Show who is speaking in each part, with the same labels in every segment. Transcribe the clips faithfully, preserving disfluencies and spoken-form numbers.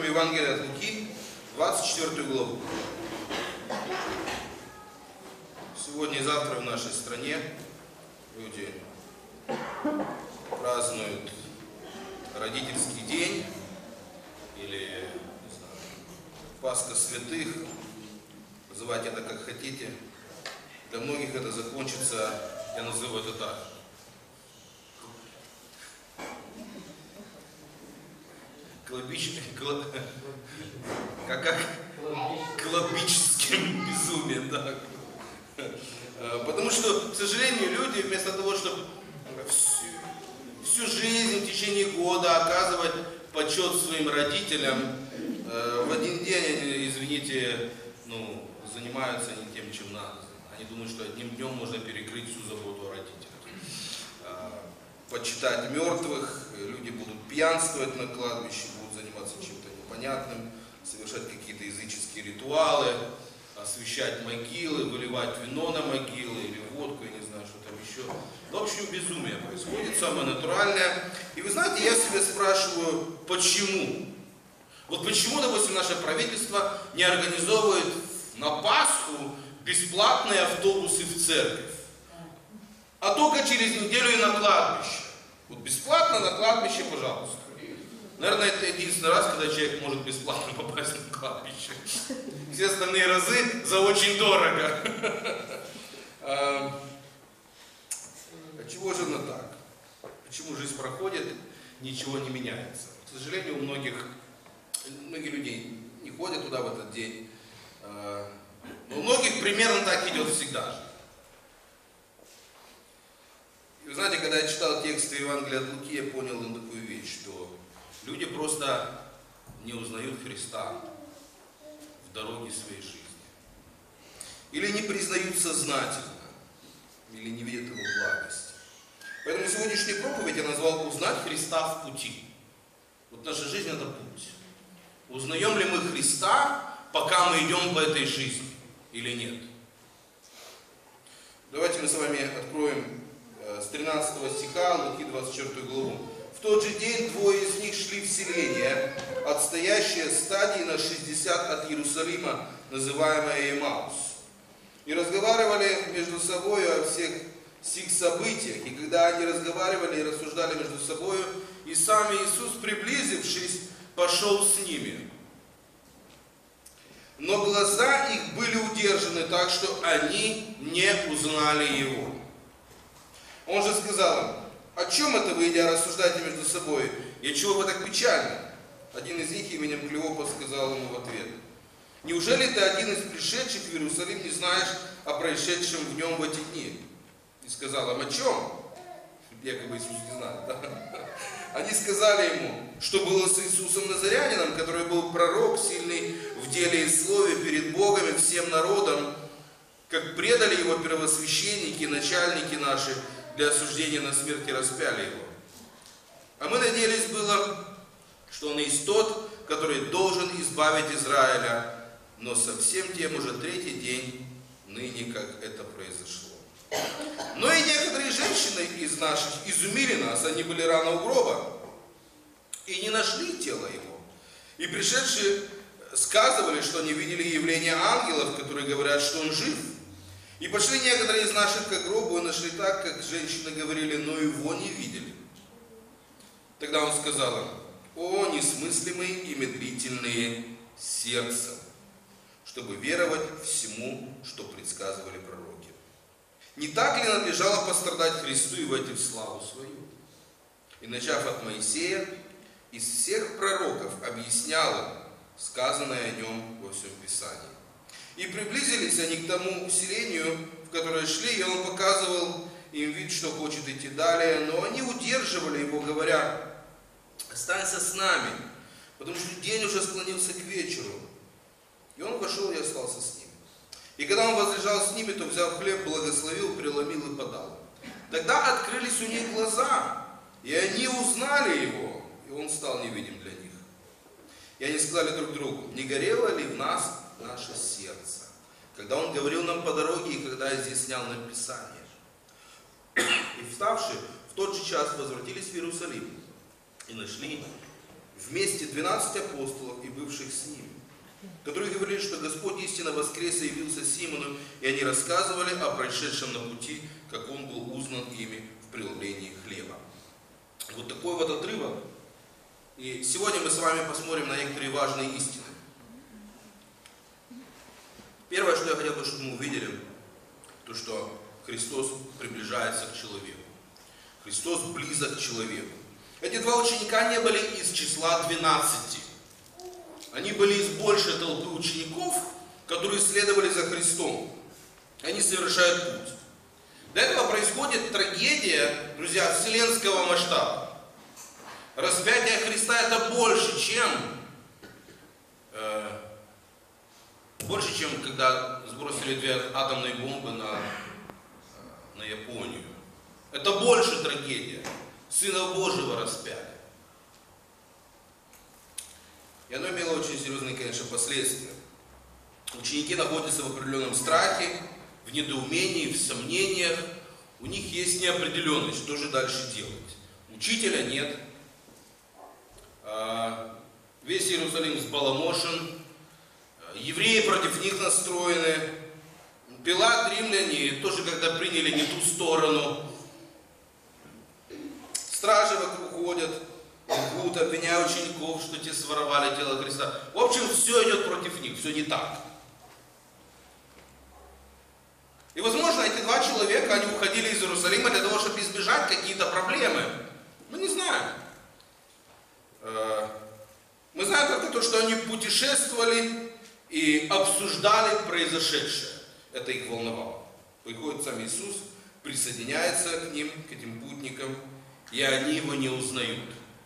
Speaker 1: откроем Евангелие от Луки, двадцать четвёртую главу. Сегодня и завтра в нашей стране люди празднуют родительский день или, не знаю, Пасха святых, называйте это как хотите. Для многих это закончится, я назову это так, клабическим, клаб, как, как клабическим безумием, да. Потому что, к сожалению, люди вместо того, чтобы всю, всю жизнь в течение года оказывать почет своим родителям, в один день они, извините, ну, занимаются не тем, чем надо. Они думают, что одним днем можно перекрыть всю заботу о родителях. Почитать мертвых, люди будут пьянствовать на кладбище, будут заниматься чем-то непонятным, совершать какие-то языческие ритуалы, освещать могилы, выливать вино на могилы или водку, я не знаю, что там еще. В общем, безумие происходит, самое натуральное. И вы знаете, я себя спрашиваю, почему? Вот почему, допустим, наше правительство не организовывает на Пасху бесплатные автобусы в церковь, а только через неделю и на кладбище. Вот бесплатно на кладбище, пожалуйста. Наверное, это единственный раз, когда человек может бесплатно попасть на кладбище. Все остальные разы за очень дорого. А чего же оно так? Почему жизнь проходит, ничего не меняется? К сожалению, у многих, многие людей не ходят туда в этот день. Но у многих примерно так идет всегда. И вы знаете, когда я читал тексты Евангелия от Луки, я понял такую вещь, что люди просто не узнают Христа в дороге своей жизни. Или не признают сознательно, или не видят Его благости. Поэтому сегодняшнюю проповедь я назвал «Узнать Христа в пути». Вот наша жизнь – это путь. Узнаем ли мы Христа, пока мы идем по этой жизни, или нет? Давайте мы с вами откроем с тринадцатого стиха Луки двадцать четвёртую главу. В тот же день двое из них шли в селение, отстоящее стадии на шестьдесят от Иерусалима, называемое Эмаус, и разговаривали между собой о всех сих событиях. И когда они разговаривали и рассуждали между собой, и сам Иисус, приблизившись, пошел с ними. Но глаза их были удержаны так, что они не узнали Его. Он же сказал им: «О чем это вы, идя, рассуждаете между собой? И чего вы так печальны?» Один из них именем Клеопа сказал ему в ответ: «Неужели ты, один из пришедших в Иерусалим, не знаешь о происшедшем в нем в эти дни?» И сказал им: «О чем?» Якобы Иисус не знает, да? Они сказали ему, что было с Иисусом Назарянином, который был пророк, сильный в деле и слове перед Богом и всем народом, как предали его первосвященники, начальники наши, для осуждения на смерть и распяли его. А мы надеялись было, что он есть тот, который должен избавить Израиля, но совсем тем уже третий день ныне, как это произошло. Но и некоторые женщины из наших изумили нас, они были рано у гроба, и не нашли тело его. И пришедшие сказывали, что они видели явление ангелов, которые говорят, что он жив. И пошли некоторые из наших к гробу и нашли так, как женщины говорили, но его не видели. Тогда он сказал им: «О, несмыслимые и медлительные сердцем, чтобы веровать всему, что предсказывали пророки. Не так ли надлежало пострадать Христу и войти в славу свою?» И начав от Моисея, из всех пророков объяснял им сказанное о нем во всем Писании. И приблизились они к тому селению, в которое шли, и он показывал им вид, что хочет идти далее, но они удерживали его, говоря: «Останься с нами, потому что день уже склонился к вечеру». И он вошел и остался с ними. И когда он возлежал с ними, то, взяв хлеб, благословил, преломил и подал. Тогда открылись у них глаза, и они узнали его, и он стал невидим для них. И они сказали друг другу: «Не горело ли в нас наше сердце, когда он говорил нам по дороге и когда изъяснял нам Писание?» И вставши, в тот же час возвратились в Иерусалим и нашли вместе двенадцать апостолов и бывших с ними, которые говорили, что Господь истинно воскрес и явился Симону, и они рассказывали о происшедшем на пути, как он был узнан ими в преломлении хлеба. Вот такой вот отрывок. И сегодня мы с вами посмотрим на некоторые важные истины. Первое, что я хотел бы, чтобы мы увидели, то, что Христос приближается к человеку. Христос близок к человеку. Эти два ученика не были из числа двенадцати. Они были из большей толпы учеников, которые следовали за Христом. Они совершают путь. До этого происходит трагедия, друзья, вселенского масштаба. Распятие Христа — это больше, чем э, больше, чем когда сбросили две атомные бомбы на, на Японию. Это больше трагедия. Сына Божьего распяли. И оно имело очень серьезные, конечно, последствия. Ученики находятся в определенном страхе, в недоумении, в сомнениях. У них есть неопределенность, что же дальше делать. Учителя нет. Весь Иерусалим взбаламошен. Евреи против них настроены. Пилат, римляне тоже когда приняли не ту сторону. Стражи вокруг ходят, лгут, обвиняя учеников, что те своровали тело Христа. В общем, все идет против них, все не так. И, возможно, эти два человека, они уходили из Иерусалима для того, чтобы избежать какие-то проблемы. Мы не знаем. Мы знаем только то, что они путешествовали и обсуждали произошедшее. Это их волновало. Приходит сам Иисус, присоединяется к ним, к этим путникам, и они его не узнают.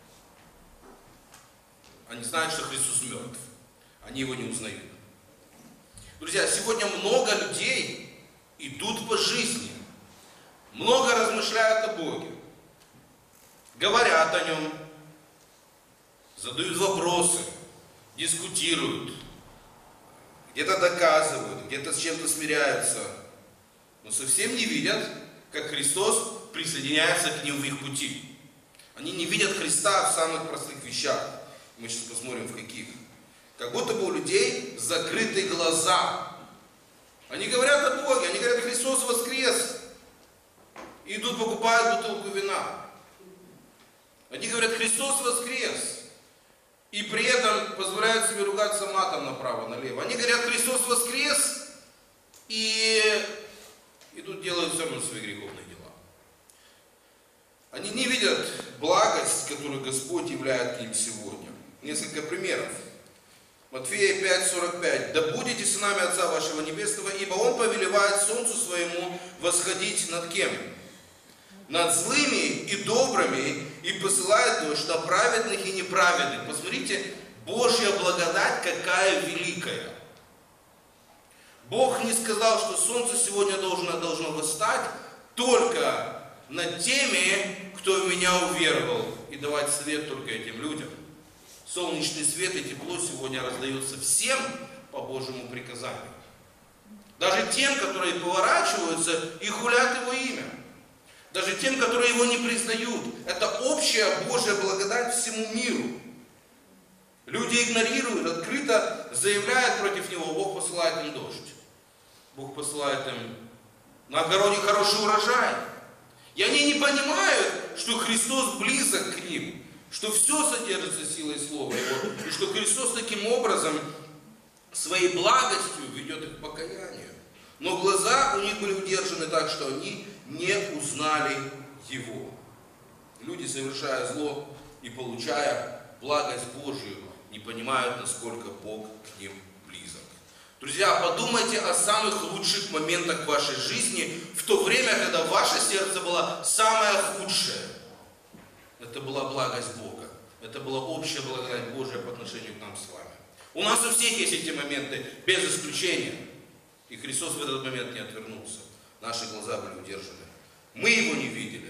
Speaker 1: Они знают, что Христос мертв. Они его не узнают. Друзья, сегодня много людей идут по жизни, много размышляют о Боге, говорят о Нем, задают вопросы, дискутируют, где-то доказывают, где-то с чем-то смиряются, но совсем не видят, как Христос присоединяется к ним в их пути. Они не видят Христа в самых простых вещах. Мы сейчас посмотрим, в каких. Как будто бы у людей закрыты глаза. Они говорят о Боге, они говорят, Христос воскрес. И идут, покупают бутылку вина. Они говорят, Христос воскрес. И при этом позволяют себе ругаться матом направо-налево. Они говорят, Христос воскрес. И идут, делают все равно свои греховные дела. Они не видят благость, которую Господь являет им сегодня. Несколько примеров. Матфея пять сорок пять. «Да будете сынами Отца вашего Небесного, ибо Он повелевает солнцу своему восходить над кем? Над злыми и добрыми, и посылает дождь на праведных и неправедных». Посмотрите, Божья благодать какая великая. Бог не сказал, что солнце сегодня должно, должно восстать только над теми, кто в меня уверовал, и давать свет только этим людям. Солнечный свет и тепло сегодня раздается всем по Божьему приказанию. Даже тем, которые поворачиваются и хулят Его имя. Даже тем, которые Его не признают. Это общая Божья благодать всему миру. Люди игнорируют, открыто заявляют против Него. Бог посылает им дождь. Бог посылает им на огороде хороший урожай. И они не понимают, что Христос близок к ним, что все содержится силой Слова Его, и что Христос таким образом своей благостью ведет их к покаянию. Но глаза у них были удержаны так, что они не узнали Его. Люди, совершая зло и получая благость Божию, не понимают, насколько Бог к ним близок. Друзья, подумайте о самых лучших моментах вашей жизни в то время, когда ваше сердце было самое худшее. Это была благость Бога. Это была общая благодать Божия по отношению к нам с вами. У нас у всех есть эти моменты, без исключения. И Христос в этот момент не отвернулся. Наши глаза были удержаны. Мы Его не видели.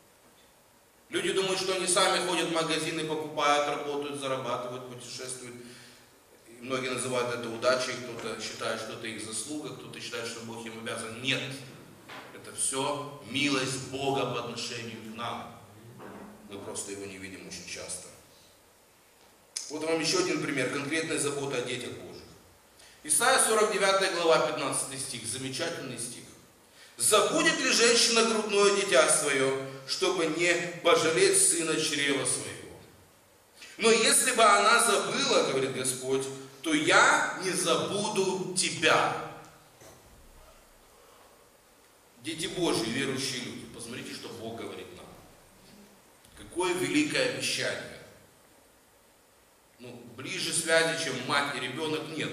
Speaker 1: Люди думают, что они сами ходят в магазины, покупают, работают, зарабатывают, путешествуют. И многие называют это удачей, кто-то считает, что это их заслуга, кто-то считает, что Бог им обязан. Нет. Это все милость Бога по отношению к нам. Мы просто Его не видим очень часто. Вот вам еще один пример конкретной заботы о детях Божьих. Исайя сорок девятая глава, пятнадцатый стих, замечательный стих. «Забудет ли женщина грудное дитя свое, чтобы не пожалеть сына чрева своего? Но если бы она забыла, говорит Господь, то я не забуду тебя». Дети Божьи, верующие люди, посмотрите, что Бог говорит нам. Какое великое обещание. Ну, ближе связи, чем мать и ребенок, нет.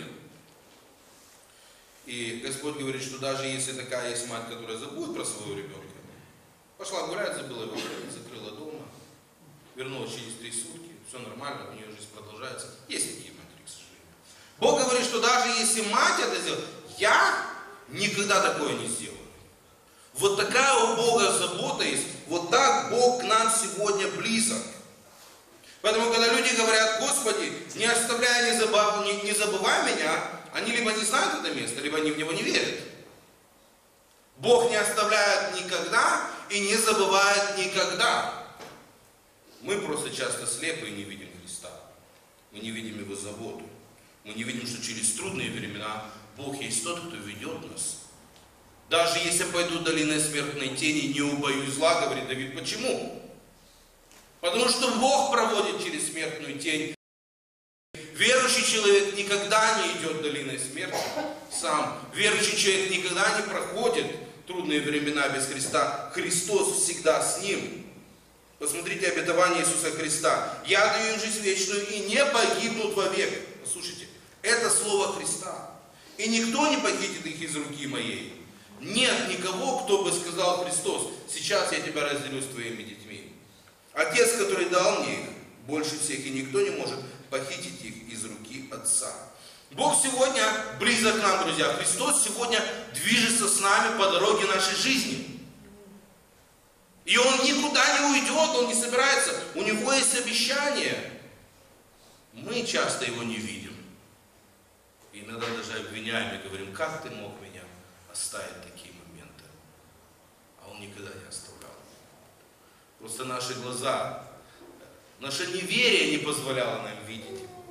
Speaker 1: И Господь говорит, что даже если такая есть мать, которая забудет про своего ребенка, пошла гулять, забыла его, закрыла дома, вернулась через три сутки, все нормально, у нее жизнь продолжается. Есть такие матери, к сожалению. Бог говорит, что даже если мать это сделает, я никогда такое не сделаю. Вот такая у Бога забота есть, вот так Бог к нам сегодня близок. Поэтому, когда люди говорят, Господи, не оставляй, не, забав, не, не забывай меня, они либо не знают это место, либо они в него не верят. Бог не оставляет никогда и не забывает никогда. Мы просто часто слепы и не видим Христа. Мы не видим Его заботу. Мы не видим, что через трудные времена Бог есть тот, кто ведет нас. Даже если пойду долиной смертной тени, не убоюсь зла, говорит Давид. Почему? Потому что Бог проводит через смертную тень. Верующий человек никогда не идет долиной смерти сам. Верующий человек никогда не проходит трудные времена без Христа. Христос всегда с ним. Посмотрите обетование Иисуса Христа. «Я даю им жизнь вечную и не погибнут вовек». Послушайте, это слово Христа. «И никто не похитит их из руки моей». Нет никого, кто бы сказал Христос: «Сейчас я тебя разделю с твоими детьми». Отец, который дал мне их, больше всех, и никто не может похитить их из руки Отца. Бог сегодня близок к нам, друзья. Христос сегодня движется с нами по дороге нашей жизни. И Он никуда не уйдет, Он не собирается. У Него есть обещание. Мы часто Его не видим. И иногда даже обвиняем и говорим: как Ты мог меня оставить такие моменты? А Он никогда не оставлял. Просто наши глаза, наше неверие не позволяло нам видеть.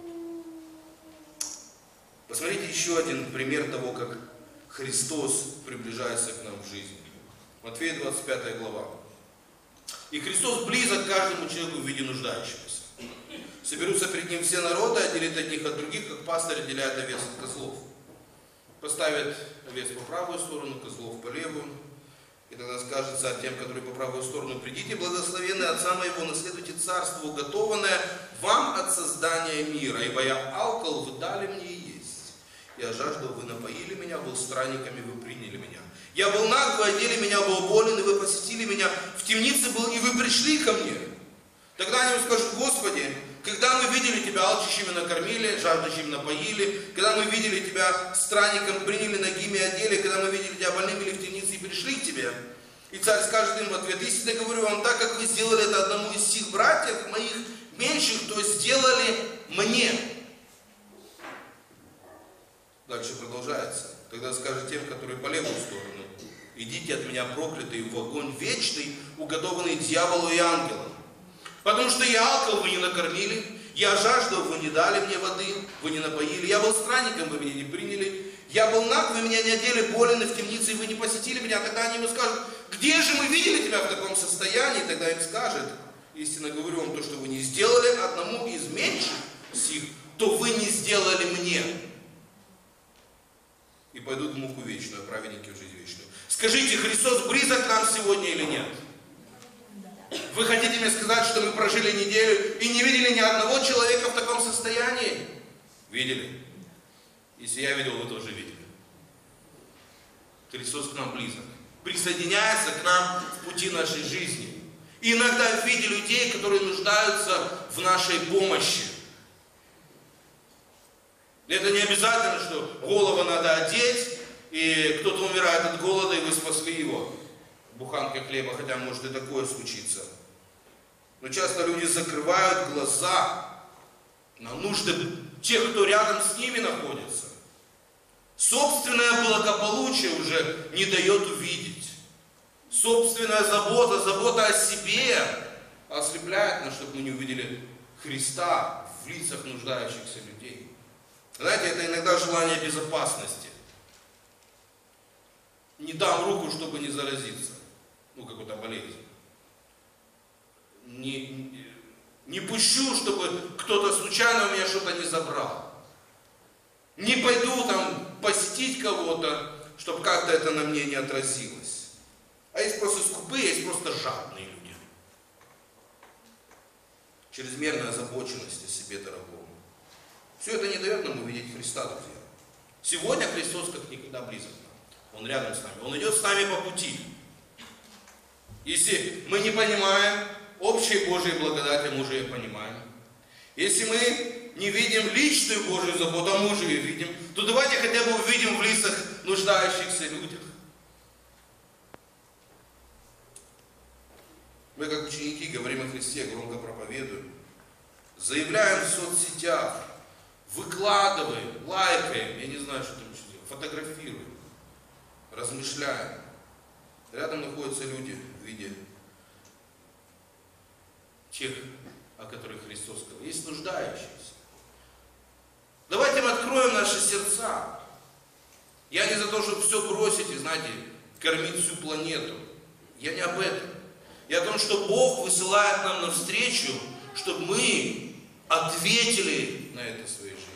Speaker 1: Посмотрите еще один пример того, как Христос приближается к нам в жизни. Матфея двадцать пятая глава. «И Христос близок к каждому человеку в виде нуждающегося. Соберутся перед Ним все народы, отделит одних от других, как пастырь отделяет овец от козлов. Поставит овец по правую сторону, козлов по левую. И тогда скажет царь тем, которые по правую сторону: придите, благословенные Отца моего, наследуйте царство, уготованное вам от создания мира. Ибо я алкал, вы дали мне и есть. Я жаждал, вы напоили меня, был странниками, вы приняли меня. Я был наг, вы одели меня, был болен, и вы посетили меня. В темнице был, и вы пришли ко мне». Тогда они ему скажут: Господи, когда мы видели Тебя алчущими накормили, жаждущими напоили, когда мы видели Тебя странником приняли, нагими одели, когда мы видели Тебя больным или в темнице и пришли к Тебе. И царь скажет им в ответ: истинно говорю вам, так как вы сделали это одному из сих братьев моих меньших, то сделали мне. Дальше продолжается. Тогда скажет тем, которые по левую сторону: идите от меня, проклятые, в огонь вечный, уготованный дьяволу и ангелам. Потому что я алкал, вы не накормили, я жаждал, вы не дали мне воды, вы не напоили, я был странником, вы меня не приняли, я был наг, вы меня не одели, болен и в темнице, и вы не посетили меня. Тогда они ему скажут: где же мы видели тебя в таком состоянии? Тогда им скажет: истинно говорю вам, то, что вы не сделали одному из меньших сих, то вы не сделали мне. И пойдут в муку вечную, а праведники в жизнь вечную. Скажите, Христос близок к нам сегодня или нет? Вы хотите мне сказать, что мы прожили неделю и не видели ни одного человека в таком состоянии? Видели? Если я видел, вы тоже видели. Христос к нам близок. Присоединяется к нам в пути нашей жизни. И иногда в виде людей, которые нуждаются в нашей помощи. Это не обязательно, что голову надо одеть, и кто-то умирает от голода, и вы спасли его. Буханка хлеба, хотя может и такое случиться. Но часто люди закрывают глаза на нужды тех, кто рядом с ними находится. Собственное благополучие уже не дает увидеть. Собственная забота, забота о себе ослепляет нас, чтобы мы не увидели Христа в лицах нуждающихся людей. Знаете, это иногда желание безопасности. Не дам руку, чтобы не заразиться. Ну, какой-то болезнь. Не, не, не пущу, чтобы кто-то случайно у меня что-то не забрал. Не пойду там посетить кого-то, чтобы как-то это на мне не отразилось. А есть просто скупые, есть просто жадные люди. Чрезмерная озабоченность о себе дорогом. Все это не дает нам увидеть Христа, друзья. Сегодня Христос как никогда близок нам. Он рядом с нами. Он идет с нами по пути. Если мы не понимаем общей Божьей благодати, мы уже ее понимаем. Если мы не видим личную Божью заботу, а мы уже ее видим, то давайте хотя бы увидим в лицах нуждающихся людях. Мы, как ученики, говорим о Христе, громко проповедуем, заявляем в соцсетях, выкладываем, лайкаем, я не знаю, что там еще делаем, фотографируем, размышляем. Рядом находятся люди в виде тех, о которых Христос сказал. Есть нуждающиеся. Давайте мы откроем наши сердца. Я не за то, чтобы все бросить и, знаете, кормить всю планету. Я не об этом. Я о том, что Бог высылает нам навстречу, чтобы мы ответили на это в своей жизни.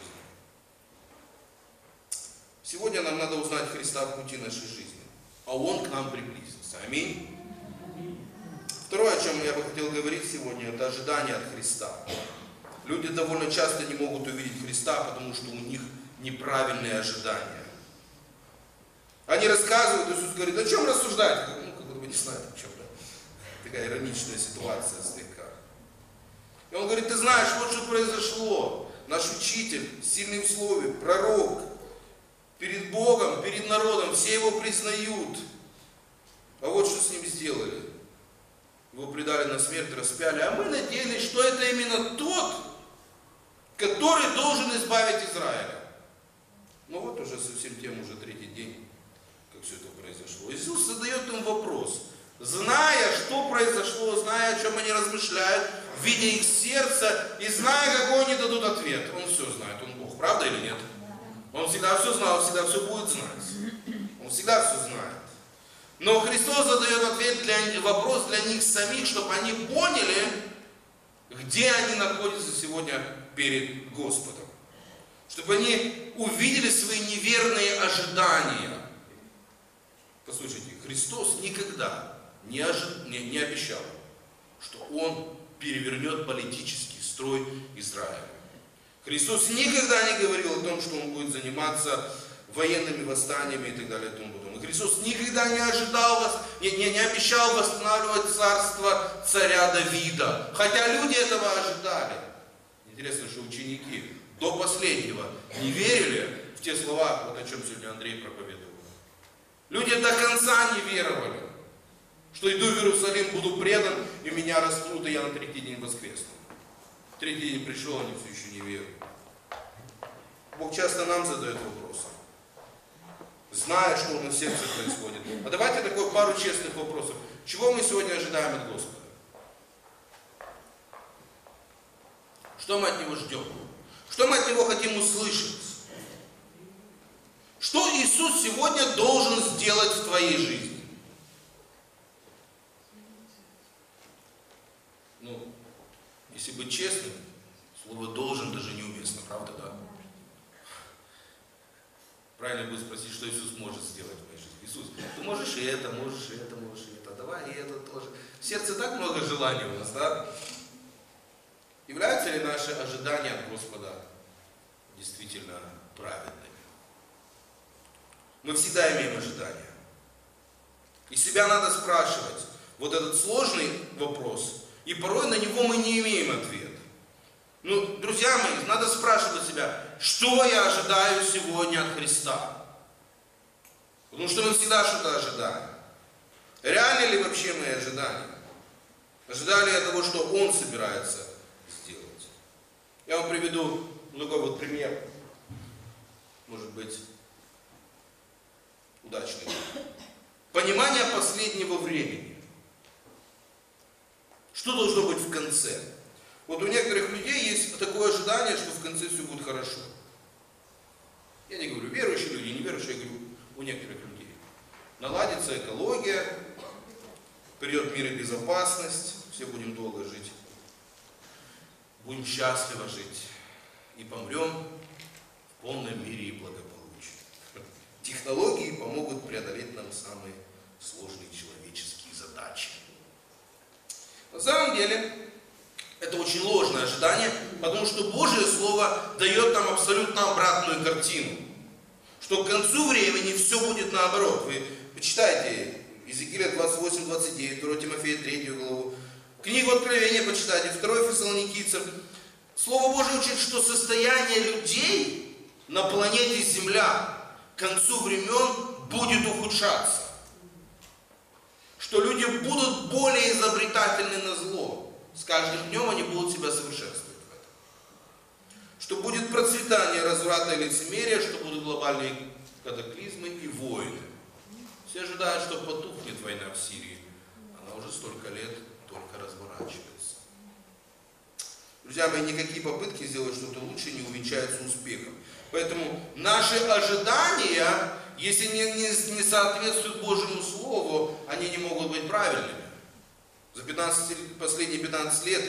Speaker 1: Сегодня нам надо узнать Христа в пути нашей жизни, а Он к нам приблизился. Аминь. Второе, о чем я бы хотел говорить сегодня, это ожидание от Христа. Люди довольно часто не могут увидеть Христа, потому что у них неправильные ожидания. Они рассказывают, Иисус говорит, о чем рассуждать? Ну, как будто бы не знаю, о чем-то. Такая ироничная ситуация слегка. И он говорит, ты знаешь, вот что произошло. Наш учитель, сильный в слове, пророк, перед Богом, перед народом, все его признают. А вот что с ним сделали. Его предали на смерть, распяли. А мы надеялись, что это именно тот, который должен избавить Израиля. Ну вот уже совсем тем уже третий день, как все это произошло. Иисус задает им вопрос. Зная, что произошло, зная, о чем они размышляют, видя их сердце и зная, какой они дадут ответ. Он все знает, он Бог, правда или нет? Он всегда все знал, всегда все будет знать. Он всегда все знает. Но Христос задает ответ для, вопрос для них самих, чтобы они поняли, где они находятся сегодня перед Господом. Чтобы они увидели свои неверные ожидания. Послушайте, Христос никогда не, ожи, не, не обещал, что Он перевернет политический строй Израиля. Христос никогда не говорил о том, что Он будет заниматься военными восстаниями и так далее и тому подобное. Христос никогда не ожидал вас, не, не, не обещал восстанавливать царство царя Давида, хотя люди этого ожидали. Интересно, что ученики до последнего не верили в те слова, вот о чем сегодня Андрей проповедовал. Люди до конца не веровали, что иду в Иерусалим, буду предан, и меня распнут, и я на третий день воскресну. Третий день пришел, они все еще не верят. Бог часто нам задает вопросы, зная, что на сердце происходит. А давайте такой пару честных вопросов. Чего мы сегодня ожидаем от Господа? Что мы от Него ждем? Что мы от Него хотим услышать? Что Иисус сегодня должен сделать в твоей жизни? Ну, если быть честным, слово «должен» даже неуместно, правда, да? Правильно будет спросить, что Иисус может сделать в моей жизни. Иисус, ты можешь и это, можешь и это, можешь и это, давай и это тоже. В сердце так много желаний у нас, да? Являются ли наши ожидания от Господа действительно праведными? Мы всегда имеем ожидания. И себя надо спрашивать вот этот сложный вопрос, и порой на него мы не имеем ответа. Ну, друзья мои, надо спрашивать себя, что я ожидаю сегодня от Христа? Потому что мы всегда что-то ожидаем. Реальны ли вообще мои ожидания? Ожидали я того, что Он собирается сделать? Я вам приведу такой вот пример, может быть, удачный. Понимание последнего времени. Что должно быть в конце? Вот у некоторых людей есть такое ожидание, что в конце все будет хорошо. Я не говорю верующие люди, не верующие, я говорю у некоторых людей. Наладится экология, придет мир и безопасность, все будем долго жить, будем счастливо жить и помрем в полном мире и благополучии. Технологии помогут преодолеть нам самые сложные человеческие задачи. На самом деле, это очень ложное ожидание, потому что Божье Слово дает нам абсолютно обратную картину. Что к концу времени все будет наоборот. Вы почитайте Иезекииля двадцать восемь двадцать девять, второе Тимофея третью главу, книгу Откровения почитайте, второе Фессалоникийцам. Слово Божие учит, что состояние людей на планете Земля к концу времен будет ухудшаться. Что люди будут более изобретательны на зло. С каждым днем они будут себя совершенствовать в этом. Что будет процветание разврата и лицемерия, что будут глобальные катаклизмы и войны. Все ожидают, что потухнет война в Сирии. Она уже столько лет только разворачивается. Друзья мои, никакие попытки сделать что-то лучше не увенчаются успехом. Поэтому наши ожидания, если не, не, не соответствуют Божьему Слову, они не могут быть правильными. За пятнадцать, последние пятнадцать лет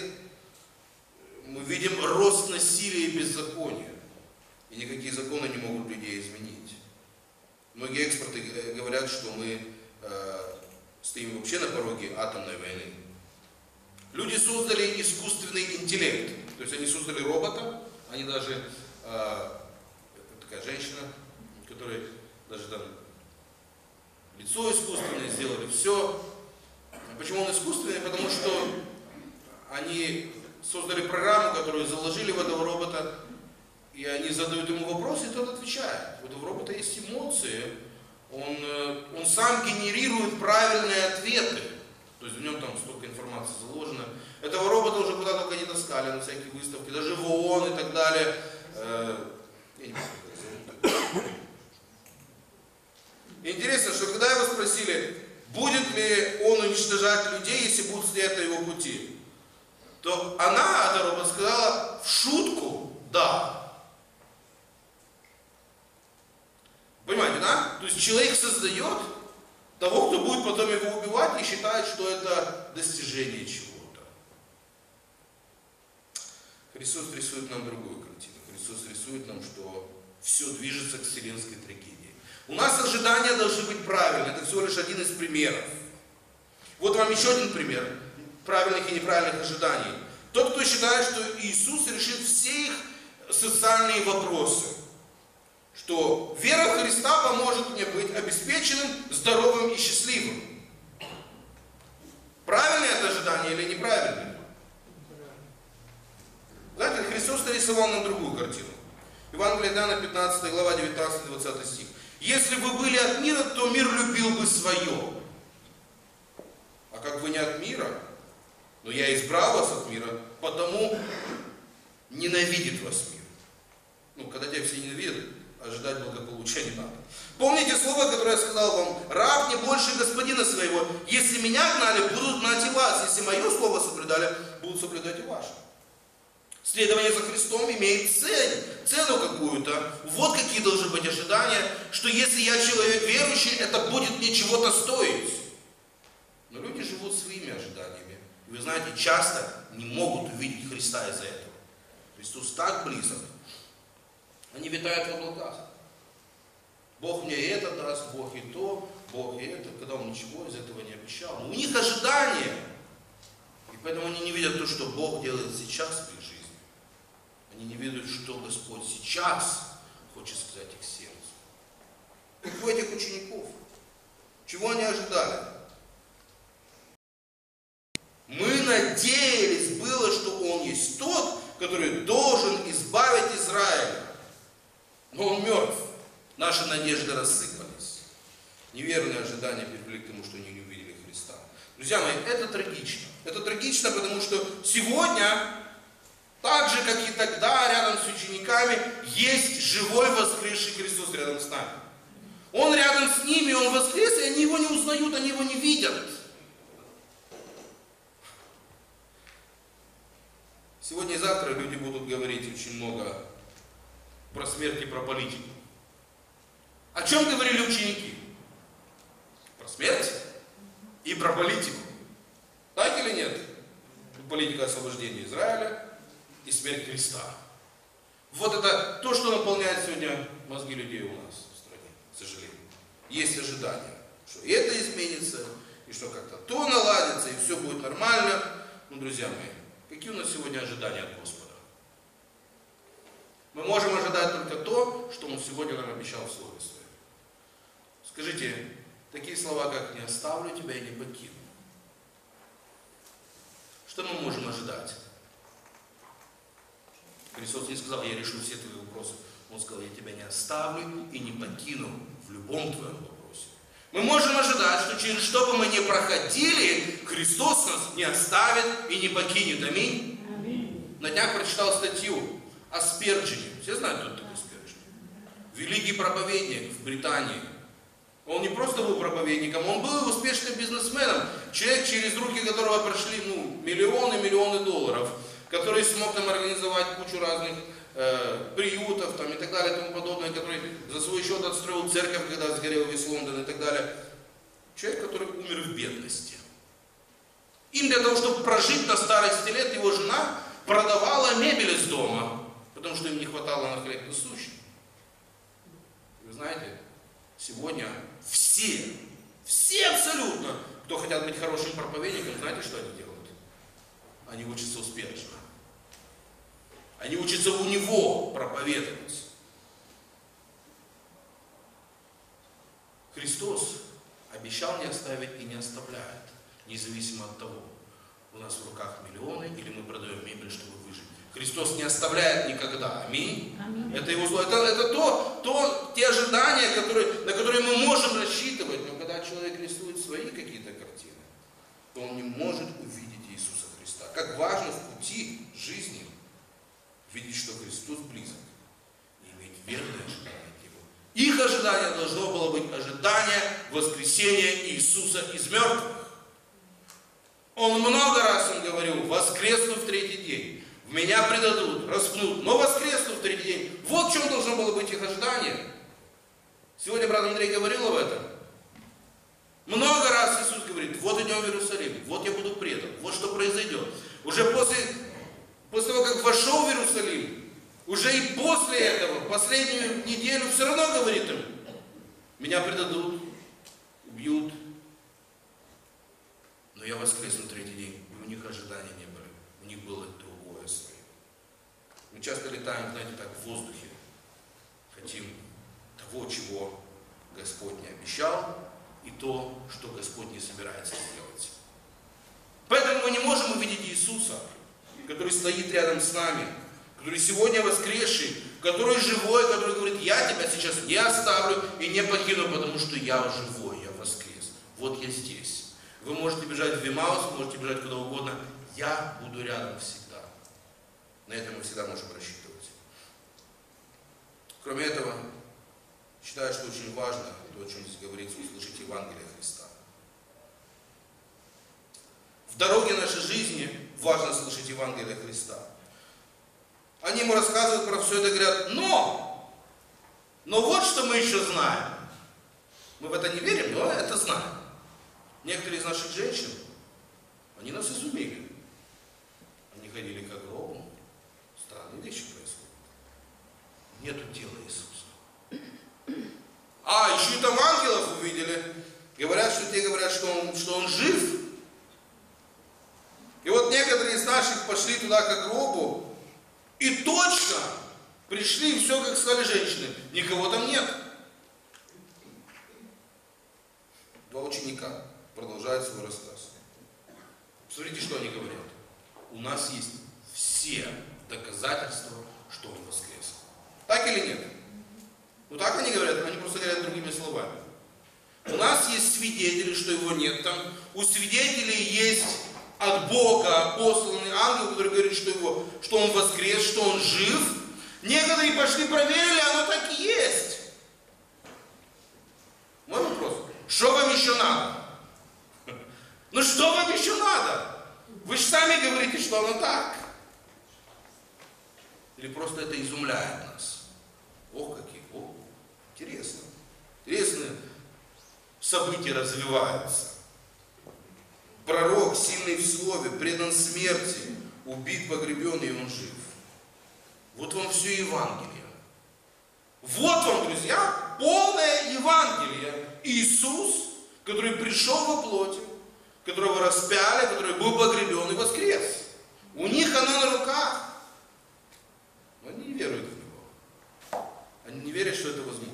Speaker 1: мы видим рост насилия и беззакония. И никакие законы не могут людей изменить. Многие эксперты говорят, что мы э, стоим вообще на пороге атомной войны. Люди создали искусственный интеллект. То есть они создали робота, они даже, э, такая женщина, которая даже там лицо искусственное сделали, все. Почему он искусственный? Потому что они создали программу, которую заложили в этого робота, и они задают ему вопросы, и тот отвечает. У этого робота есть эмоции, он, он сам генерирует правильные ответы. То есть в нем там столько информации заложено. Этого робота уже куда только не таскали, на всякие выставки, даже в ООН и так далее. Я не помню, как зовут. Интересно, что когда его спросили, будет ли он уничтожать людей, если будут стоять на его пути, то она, эта робот, сказала в шутку «да». Понимаете, да? То есть человек создает того, кто будет потом его убивать, и считает, что это достижение чего-то. Христос рисует нам другую картину. Христос рисует нам, что все движется к вселенской трагедии. У нас ожидания должны быть правильны. Это всего лишь один из примеров. Вот вам еще один пример правильных и неправильных ожиданий. Тот, кто считает, что Иисус решит все их социальные вопросы. Что вера в Христа поможет мне быть обеспеченным, здоровым и счастливым. Правильное это ожидание или неправильное? Знаете, Христос нарисовал нам другую картину. Евангелие от Иоанна, пятнадцатая глава, девятнадцатый-двадцатый стих. Если бы были от мира, то мир любил бы свое. А как вы не от мира, но я избрал вас от мира, потому ненавидит вас мир. Ну, когда тебя все ненавидят, ожидать благополучия не надо. Помните слово, которое я сказал вам: раб не больше господина своего. Если меня гнали, будут гнать и вас. Если мое слово соблюдали, будут соблюдать и ваше. Следование за Христом имеет цель, цену какую-то. Вот какие должны быть ожидания, что если я человек верующий, это будет мне чего-то стоить. Но люди живут своими ожиданиями. И вы знаете, часто не могут увидеть Христа из-за этого. Христос так близок. Они витают в облаках. Бог мне это даст, Бог и то, Бог и это, когда Он ничего из этого не обещал. Но у них ожидания. И поэтому они не видят то, что Бог делает сейчас в их жизни. Они не видят, что Господь сейчас хочет сказать их сердцу. Как у этих учеников. Чего они ожидали? Мы надеялись было, что Он есть тот, который должен избавить Израиля. Но Он мертв. Наши надежды рассыпались. Неверные ожидания привели к тому, что они не увидели Христа. Друзья мои, это трагично. Это трагично, потому что сегодня, так же, как и тогда, рядом с учениками, есть живой воскресший Христос рядом с нами. Он рядом с ними, Он воскрес, и они Его не узнают, они Его не видят. Сегодня и завтра люди будут говорить очень много про смерть и про политику. О чем говорили ученики? Про смерть и про политику. Так или нет? Политика освобождения Израиля и смерть Христа. Вот это то, что наполняет сегодня мозги людей у нас в стране, к сожалению. Есть ожидания, что это изменится, и что как-то то наладится, и все будет нормально. Ну, друзья мои, какие у нас сегодня ожидания от Господа? Мы можем ожидать только то, что Он сегодня нам обещал в Слове Своем. Скажите, такие слова, как «не оставлю тебя и не покину». Что мы можем ожидать? Христос не сказал: я решу все твои вопросы. Он сказал: я тебя не оставлю и не покину в любом твоем вопросе. Мы можем ожидать, что через что бы мы ни проходили, Христос нас не оставит и не покинет. Аминь? Аминь. На днях прочитал статью о Сперджине. Все знают, кто такой Сперджин? Великий проповедник в Британии. Он не просто был проповедником, он был успешным бизнесменом. Человек, через руки которого прошли ну, миллионы, миллионы долларов, который смог там организовать кучу разных э, приютов там, и так далее, и тому подобное, который за свой счет отстроил церковь, когда сгорел весь Лондон и так далее. Человек, который умер в бедности. Им для того, чтобы прожить до старости лет, его жена продавала мебель из дома, потому что им не хватало на хлеб насущный. Вы знаете, сегодня все, все абсолютно, кто хотят быть хорошим проповедником, знаете, что они делают? Они учатся у Сперджина. Они учатся у него проповедовать. Христос обещал не оставить и не оставляет, независимо от того, у нас в руках миллионы или мы продаем мебель, чтобы выжить. Христос не оставляет никогда. Аминь. Аминь. Это его слово. Это, это то, то, те ожидания, которые, на которые мы можем рассчитывать. Но когда человек рисует свои какие-то картины, то он не может увидеть Иисуса Христа. Как важно в пути жизни видеть, что Христос близок, и иметь верное ожидание от Него. Их ожидание должно было быть ожидание воскресения Иисуса из мертвых. Он много раз им говорил: воскресну в третий день. В меня предадут, распнут, но воскресну в третий день. Вот в чем должно было быть их ожидание. Сегодня брат Андрей говорил об этом. Много раз Иисус говорит: вот идем в Иерусалим, вот я буду предан, вот что произойдет. Уже после, после того, как вошел в Иерусалим, уже и после этого, последнюю неделю все равно говорит им: меня предадут, убьют, но я воскресну в третий день. И у них ожидания не было, у них было другое свое. Мы часто летаем, знаете, так в воздухе, хотим того, чего Господь не обещал, и то, что Господь не собирается сделать. Поэтому мы не можем увидеть Иисуса, который стоит рядом с нами, который сегодня воскресший, который живой, который говорит: я тебя сейчас не оставлю и не покину, потому что я живой, я воскрес. Вот я здесь. Вы можете бежать в Эмаус, можете бежать куда угодно. Я буду рядом всегда. На это мы всегда можем рассчитывать. Кроме этого, считаю, что очень важно, то, о чем здесь говорится, услышать Евангелие Христа. В дороге нашей жизни важно слышать Евангелие Христа. Они ему рассказывают про все это, говорят: но, но вот что мы еще знаем. Мы в это не верим, но это знаем. Некоторые из наших женщин, они нас изумили. Они ходили к гробу. Странные вещи происходят. Нету тела Иисуса. А, еще и там ангелов увидели. Говорят, что те говорят, что он, что он жив. И вот некоторые из наших пошли туда к гробу. И точно пришли, и все, как сказали женщины. Никого там нет. Два ученика продолжают свой рассказ. Смотрите, что они говорят. У нас есть все доказательства, что он воскрес. Так или нет? Ну так они говорят, они просто говорят другими словами. У нас есть свидетели, что его нет там. У свидетелей есть от Бога посланный ангел, который говорит, что, его, что он воскрес, что он жив. Некоторые пошли проверили, оно так и есть. Мой вопрос. Что вам еще надо? Ну что вам еще надо? Вы же сами говорите, что оно так. Или просто это изумляет нас? Ох, какие, о, интересно. Интересные события развиваются. Пророк, сильный в слове, предан смерти, убит, погребен, и он жив. Вот вам все Евангелие. Вот вам, друзья, полное Евангелие. Иисус, который пришел во плоти, которого распяли, который был погребен и воскрес. У них оно на руках. Но они не веруют в Него. Они не верят, что это возможно.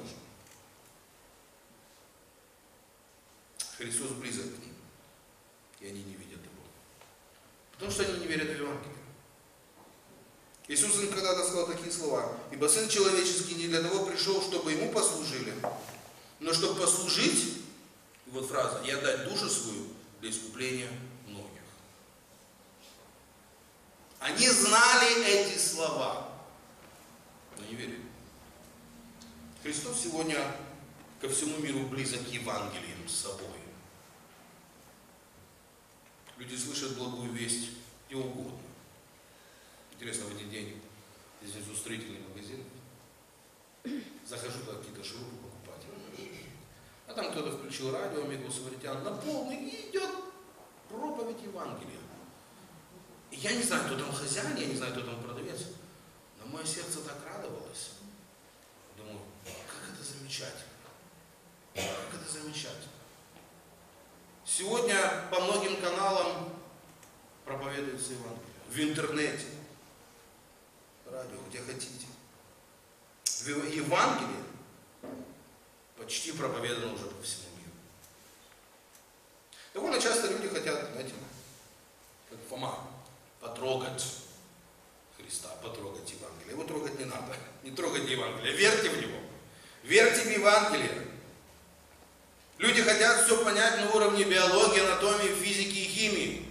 Speaker 1: Христос близок к ним. И они не видят Его. Потому что они не верят в Евангелие. Иисус им когда-то сказал такие слова: «Ибо Сын Человеческий не для того пришел, чтобы Ему послужили, но чтобы послужить», и вот фраза, «и отдать душу свою для искупления многих». Они знали эти слова, но не верили. Христос сегодня ко всему миру близок Евангелием с собой. Люди слышат благую весть где угодно. Интересно, в один день здесь внизу строительный магазин. Захожу туда какие-то шурупы покупать. А там кто-то включил радио, Мегаусавритян, на полный, и идет проповедь Евангелия. И я не знаю, кто там хозяин, я не знаю, кто там продавец, но мое сердце так радовалось. Думаю, как это замечательно. Как это замечательно. Сегодня по многим каналам проповедуется Евангелие. В интернете, радио, где хотите. Евангелие почти проповедано уже по всему миру. Довольно часто люди хотят, знаете, как Фома, потрогать Христа, потрогать Евангелие. Его трогать не надо. Не трогайте Евангелие, верьте в него. Верьте в Евангелие. Люди хотят все понять на уровне биологии, анатомии, физики и химии.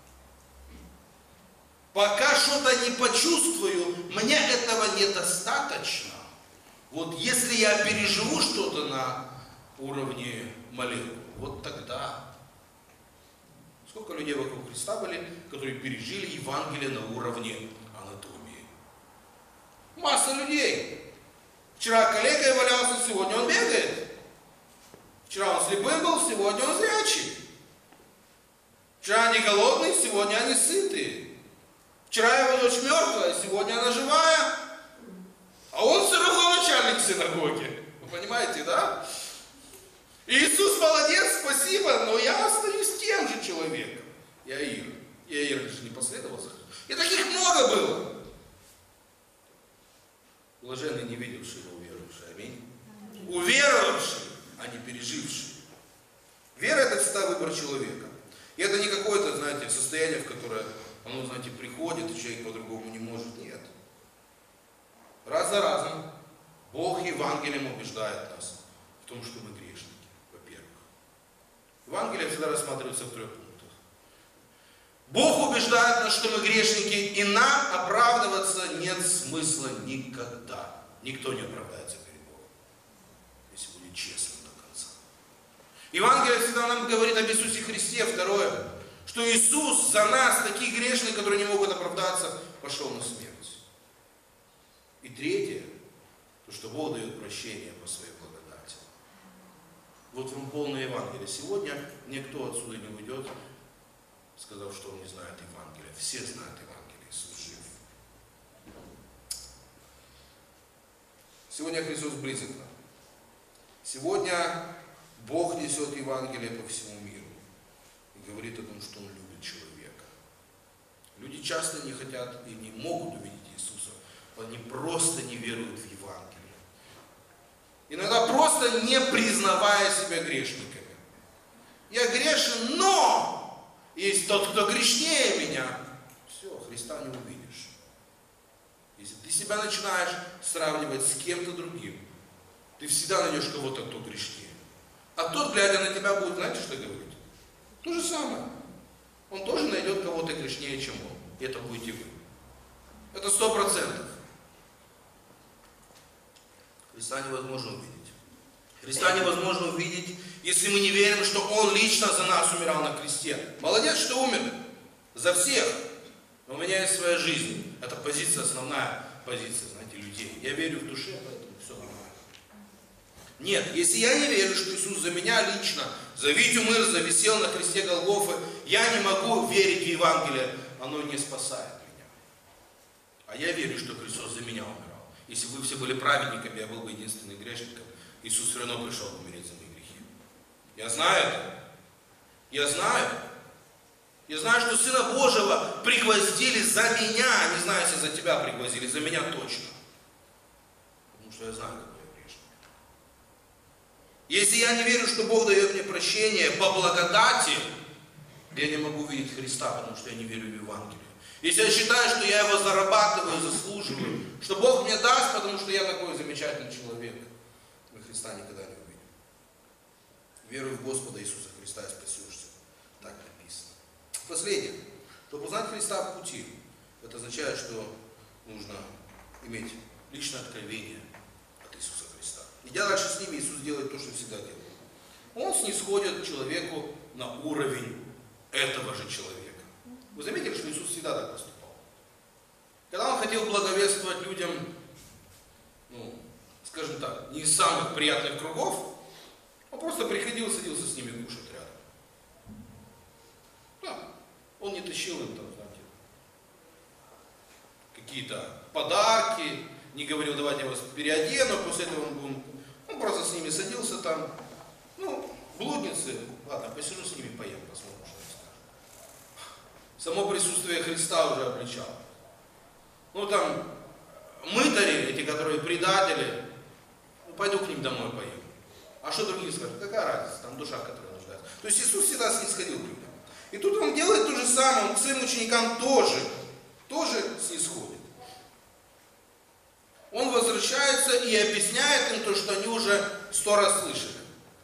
Speaker 1: Пока что-то не почувствую, мне этого недостаточно. Вот если я переживу что-то на уровне молекул, вот тогда. Сколько людей вокруг Христа были, которые пережили Евангелие на уровне анатомии? Масса людей. Вчера коллегой валялся, сегодня он бегает. Вчера он слепым был, сегодня он зрячий. Вчера они голодные, сегодня они сытые. Вчера его дочь мертвая, сегодня она живая. А он все равно начальник синагоги. Вы понимаете, да? Иисус молодец, спасибо, но я остаюсь тем же человеком. Яир. Яир же не последовал за Христом. И таких много было. Блаженные, не видевшие, но уверовавшие. Аминь. Уверовавшие, а не пережившие. Вера — это всегда выбор человека. И это не какое-то, знаете, состояние, в которое оно, знаете, приходит, и человек по-другому не может. Нет. Раз за разом Бог Евангелием убеждает нас в том, что мы грешники, во-первых. Евангелие всегда рассматривается в трех пунктах. Бог убеждает нас, что мы грешники, и нам оправдываться нет смысла никогда. Никто не оправдается перед Богом, если будет честным до конца. Евангелие всегда нам говорит об Иисусе Христе. Второе, что Иисус за нас, такие грешные, которые не могут оправдаться, пошел на смерть. И третье, то, что Бог дает прощение по своей благодати. Вот вам полное Евангелие. Сегодня никто отсюда не уйдет, сказав, что он не знает Евангелия. Все знают Евангелие, Иисус жив. Сегодня Христос близок нам. Сегодня Бог несет Евангелие по всему миру и говорит о том, что Он любит человека. Люди часто не хотят и не могут увидеть Иисуса. Они просто не веруют в Евангелие. Иногда просто не признавая себя грешниками. Я грешен, но есть тот, кто грешнее меня. Все, Христа не увидишь. Если ты себя начинаешь сравнивать с кем-то другим, ты всегда найдешь кого-то, кто грешнее. А тот, глядя на тебя, будет, знаете, что говорить? То же самое. Он тоже найдет кого-то грешнее, чем он. И это будете вы. Это сто процентов. Христа невозможно увидеть. Христа невозможно увидеть, если мы не верим, что Он лично за нас умирал на кресте. Молодец, что умер. За всех. Но у меня есть своя жизнь. Это позиция основная. позиция, знаете, людей. Я верю в душе, поэтому все нормально. Нет, если я не верю, что Иисус за меня лично, за Витю Мырза висел на кресте Голгофы, я не могу верить в Евангелие, оно не спасает меня. А я верю, что Христос за меня умирал. Если бы вы все были праведниками, я был бы единственным грешником, Иисус все равно пришел умереть за мои грехи. Я знаю это. Я знаю. Я знаю, что Сына Божьего пригвоздили за меня, не знаю, если за тебя пригвоздили, за меня точно. Потому что я знаю, какой я грешник. Если я не верю, что Бог дает мне прощение по благодати, я не могу видеть Христа, потому что я не верю в Евангелие. Если я считаю, что я его зарабатываю, заслуживаю, что Бог мне даст, потому что я такой замечательный человек, мы Христа никогда не увидим. Веруй в Господа Иисуса Христа и спасешься. Так написано. Последнее. Чтобы узнать Христа в пути, это означает, что нужно иметь личное откровение от Иисуса Христа. Идя дальше с ними, Иисус делает то, что всегда делал. Он снисходит к человеку на уровень этого же человека. Вы заметили, что Иисус всегда так поступал? Когда Он хотел благовествовать людям, ну, скажем так, не из самых приятных кругов, Он просто приходил, садился с ними кушать рядом. Да, Он не тащил им там, знаете, какие-то подарки, не говорил, давайте я вас переодену, после этого он, он, он просто с ними садился там, ну, блудницы, ладно, посижу с ними, поем, посмотрим, что они скажут. Само присутствие Христа уже обличало. Ну, там, мытари, эти, которые предатели, ну, пойду к ним домой поем. А что другие скажут? Какая разница, там душа, которая нуждается. То есть Иисус всегда снисходил к людям. И тут Он делает то же самое, Он к своим ученикам тоже, тоже снисходит. Он возвращается и объясняет им то, что они уже сто раз слышали.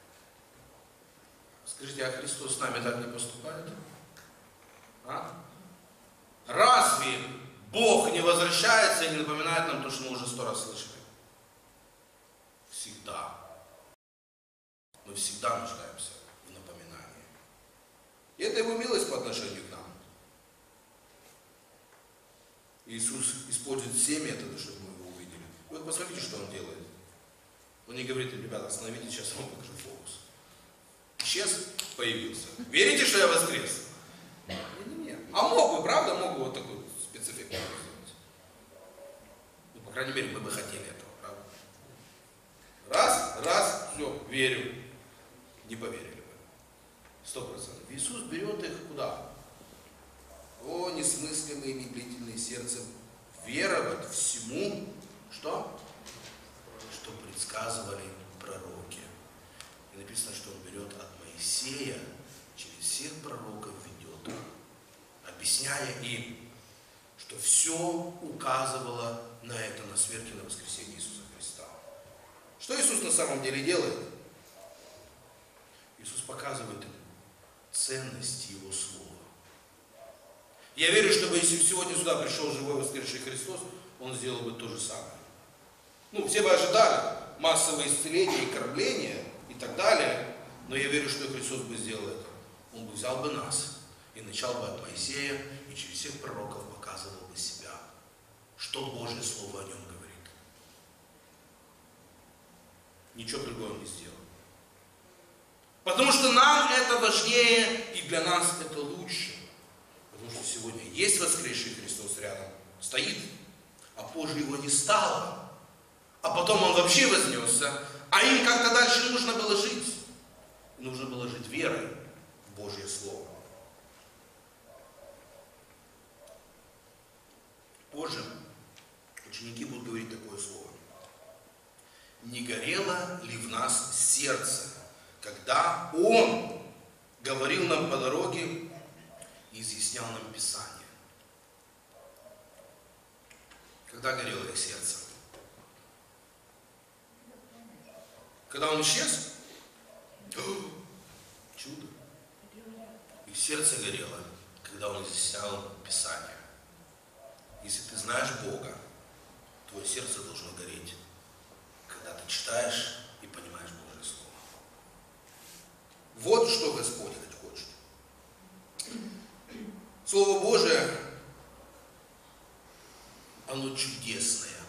Speaker 1: Скажите, а Христос с нами так не поступает? А? Разве Бог не возвращается и не напоминает нам то, что мы уже сто раз слышали? Всегда. Мы всегда нуждаемся в напоминании. И это Его милость по отношению к нам. Иисус использует все методы, чтобы мы Его увидели. И вот посмотрите, что Он делает. Он не говорит им, ребята, остановитесь, сейчас я вам покажу фокус. Исчез, появился. Верите, что я воскрес? Не-не-не. А мог бы, правда, мог бы вот такой спецэффект сделать? Ну, по крайней мере, мы бы хотели этого, правда? Раз, раз, все, верю. Не поверили бы. Сто процентов. Иисус берет их куда? О, несмысленные, медлительные сердцем, веровать всему, что? Что предсказывали пророки. И написано, что Он берет от Моисея, через всех пророков ведет их, объясняя им, что все указывало на это, на смерть и на воскресение Иисуса Христа. Что Иисус на самом деле делает? Иисус показывает им ценность Его Слова. Я верю, что если сегодня сюда пришел живой воскресший Христос, Он сделал бы то же самое. Ну, все бы ожидали массовое исцеление и кормление и так далее, но я верю, что Христос бы сделал это. Он бы взял бы нас и начал бы от Моисея и через всех пророков показывал бы себя, что Божье Слово о Нем говорит. Ничего другого Он не сделал. Потому что нам это важнее, и для нас это лучше. Потому что сегодня есть воскресший Христос рядом, стоит, а позже Его не стало. А потом Он вообще вознесся, а им как-то дальше нужно было жить. Нужно было жить верой в Божье Слово. Позже ученики будут говорить такое слово. Не горело ли в нас сердце, когда Он говорил нам по дороге и изъяснял нам Писание? Когда горело их сердце? Когда Он исчез? Чудо. Их сердце горело, когда Он изъяснял Писание. Если ты знаешь Бога, твое сердце должно гореть, когда ты читаешь и понимаешь Божье Слово. Вот что Господь хочет. Слово Божие, оно чудесное.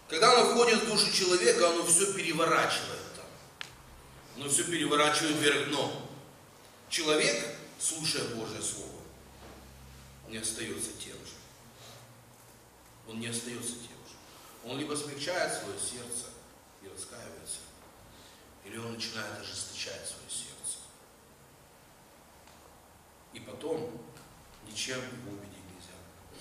Speaker 1: Когда оно входит в душу человека, оно все переворачивает там. Оно все переворачивает вверх дном. Человек, слушая Божье Слово, не остается тем же. Он не остается тем же. Он либо смягчает свое сердце и раскаивается, или он начинает ожесточать свое сердце. И потом ничем его убедить нельзя.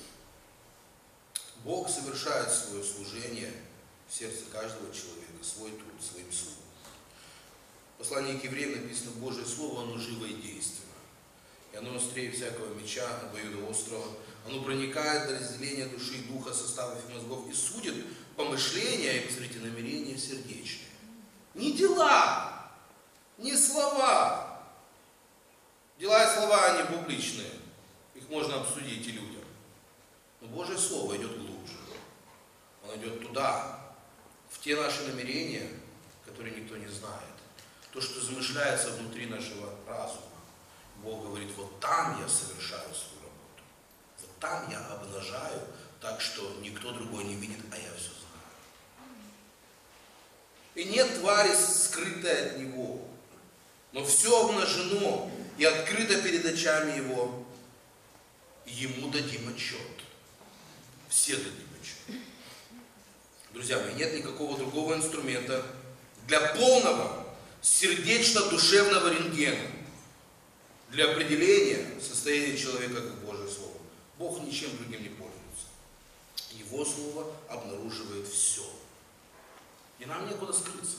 Speaker 1: Бог совершает свое служение в сердце каждого человека, свой труд, своим словом. В послании к евреям написано: Божье Слово, оно живо и действенно. И оно острее всякого меча, обоюдоострого. Оно проникает до разделения души и духа, составов и мозгов, и судит помышления и, посмотрите, намерения сердечные. Не дела, не слова. Дела и слова, они публичные. Их можно обсудить и людям. Но Божье Слово идет глубже. Оно идет туда, в те наши намерения, которые никто не знает. То, что замышляется внутри нашего разума. Бог говорит: вот там я совершаю свою работу. Вот там я обнажаю так, что никто другой не видит, а я все знаю. И нет твари, скрытой от Него. Но все обнажено и открыто перед очами Его. Ему дадим отчет. Все дадим отчет. Друзья мои, нет никакого другого инструмента для полного сердечно-душевного рентгена, для определения состояния человека как Божье Слово. Бог ничем другим не пользуется. Его Слово обнаруживает все. И нам некуда скрыться.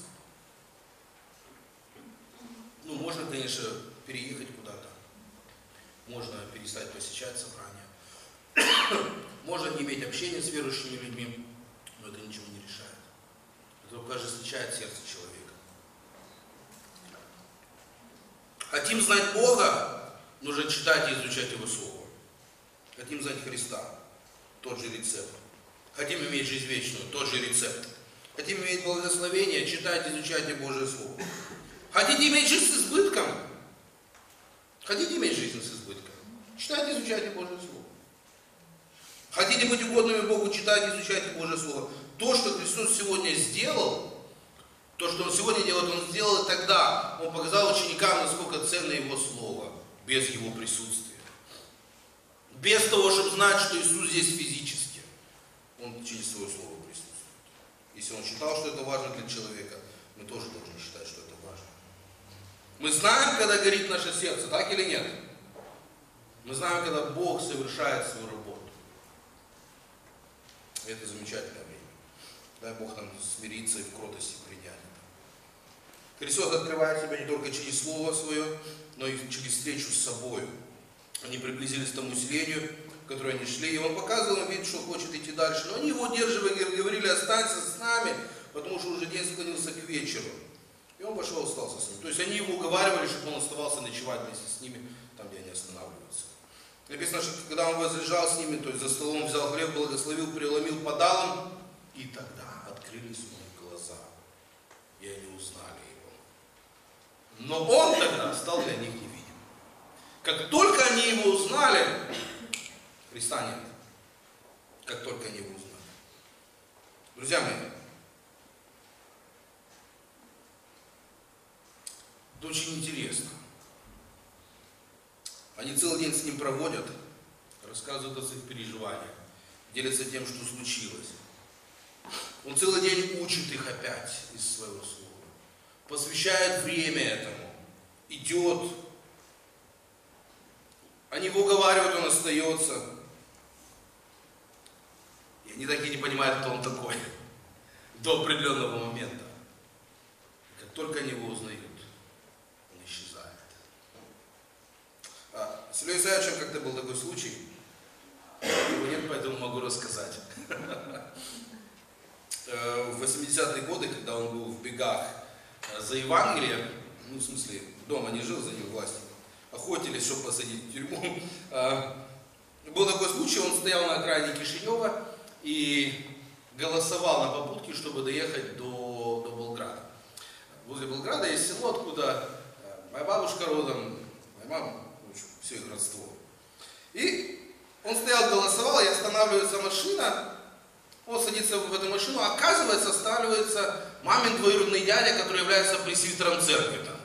Speaker 1: Ну, можно, конечно, переехать куда-то. Можно перестать посещать собрания. Можно не иметь общения с верующими людьми, но это ничего не решает. Это только ожесточает сердце человека. Хотим знать Бога, нужно читать и изучать Его Слово. Хотим знать Христа, тот же рецепт. Хотим иметь жизнь вечную, тот же рецепт. Хотим иметь благословение, читать и изучать Божье Слово. Хотите иметь жизнь с избытком? Хотите иметь жизнь с избытком? Читайте и изучайте Божье Слово. Хотите быть угодными Богу, читайте и изучайте Божье Слово. То, что Христос сегодня сделал, то, что Он сегодня делает, Он сделал тогда. Он показал ученикам, насколько ценно Его Слово, без Его присутствия. Без того, чтобы знать, что Иисус здесь физически. Он через Свое Слово присутствует. Если Он считал, что это важно для человека, мы тоже должны считать, что это важно. Мы знаем, когда горит наше сердце, так или нет? Мы знаем, когда Бог совершает свою работу. И это замечательное время. Дай Бог нам смириться и в кротости принять это. Христос открывает себя не только через Слово Свое, но и через встречу с собой. Они приблизились к тому селению, в которое они шли, и Он показывал им вид, что хочет идти дальше. Но они его удерживали и говорили: останься с нами, потому что уже день склонился к вечеру. И Он пошел и остался с ними. То есть они его уговаривали, чтобы он оставался ночевать вместе с ними, там, где они останавливаются. Написано, что когда Он возлежал с ними, то есть за столом взял хлеб, благословил, преломил, подал им, и тогда открылись у них глаза, и они узнали Его. Но Он тогда стал для них невидим. Как только они Его узнали, Христа нет. Как только они Его узнали. Друзья мои, это очень интересно. Они целый день с Ним проводят, рассказывают о своих переживаниях, делятся тем, что случилось. Он целый день учит их опять из Своего Слова, посвящает время этому, идет. Они его уговаривают, Он остается. И они так и не понимают, кто Он такой, до определенного момента. И как только они Его узнают, Он исчезает. А, с Ильей Исаевичем как-то был такой случай. Его нет, поэтому могу рассказать. В восьмидесятые годы, когда он был в бегах за Евангелие, ну, в смысле, дома не жил, за ним власть, охотились, чтобы посадить в тюрьму. Был такой случай, он стоял на окраине Кишинева и голосовал на попутке, чтобы доехать до, до Болграда. Возле Болграда есть село, откуда моя бабушка родом, моя мама, все их родство. И он стоял, голосовал, и останавливается машина, он садится садится в эту машину, оказывается, останавливается мамин двоюродный дядя, который является пресвитером церкви там.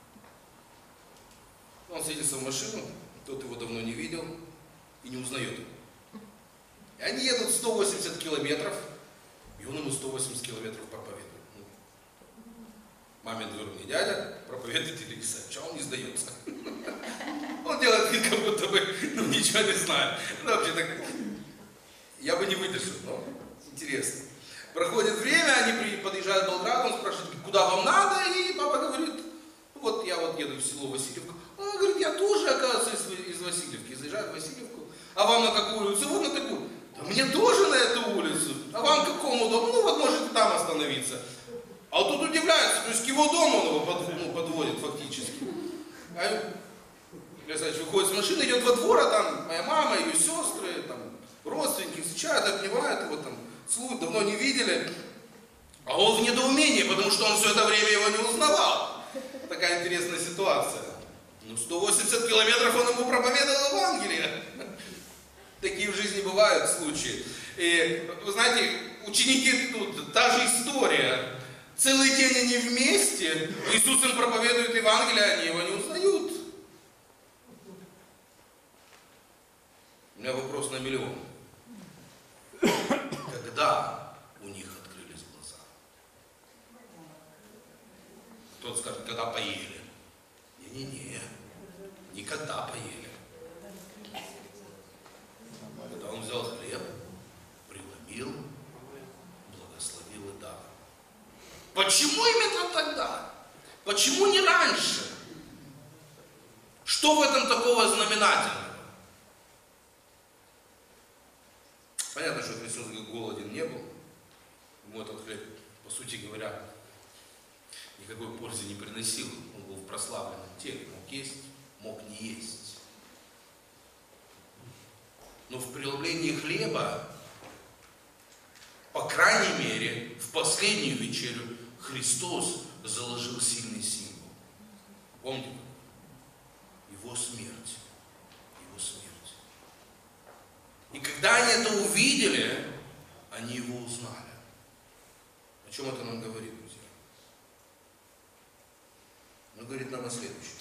Speaker 1: Он садится в машину, тот его давно не видел и не узнает его. И они едут сто восемьдесят километров, и он ему сто восемьдесят километров проповедует. Мамин двоюродный дядя проповедует или Исаача, он не сдается. Он делает вид, как будто бы ну, ничего не знает. Ну, вообще так, я бы не выдержал, но интересно. Проходит время, они подъезжают в Болград, он спрашивает, куда вам надо, и папа говорит, вот я вот еду в село Васильевку. Он говорит, я тоже, оказывается, из, из Васильевки, заезжаю в Васильевку. А вам на какую улицу? Вот на такую. Да мне тоже на эту улицу. А вам какому дому? Ну вот можете там остановиться. А вот тут удивляется, то есть к его дому он его под, ну, подводит фактически. А Исаач выходит с машины, идет во двор, а там моя мама, ее сестры, там, родственники встречают, обнимают его, там, целуют, давно не видели. А он в недоумении, потому что он все это время его не узнавал. Такая интересная ситуация. Ну, сто восемьдесят километров он ему проповедовал Евангелие. Такие в жизни бывают случаи. И, вы знаете, ученики тут, та же история. Целый день они вместе, Иисус им проповедует Евангелие, они его не узнают. У меня вопрос на миллион. Когда у них открылись глаза? Кто-то скажет, когда поели. Не-не-не, никогда поели. Когда он взял хлеб, преломил, благословил и дал. Почему именно тогда? Почему не раньше? Что в этом такого знаменательного? Понятно, что Христос голоден не был. Ему этот хлеб, по сути говоря, никакой пользы не приносил. Он был в прославленном теле. Мог есть, мог не есть. Но в преломлении хлеба, по крайней мере, в последнюю вечерю Христос заложил сильный символ. Помните? Его смерть. Его смерть. И когда они это увидели, они его узнали. О чем это нам говорит, друзья? Он говорит нам о следующем.